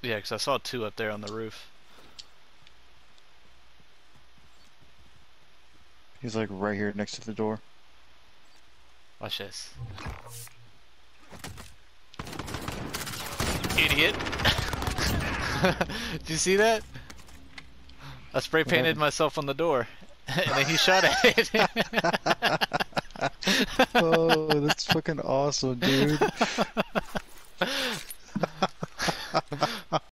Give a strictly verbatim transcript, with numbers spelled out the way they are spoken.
Yeah, because I saw two up there on the roof. He's like right here next to the door. Watch this. Idiot. Did you see that? I spray painted myself on the door. And then he shot at it. Oh, that's fucking awesome, dude.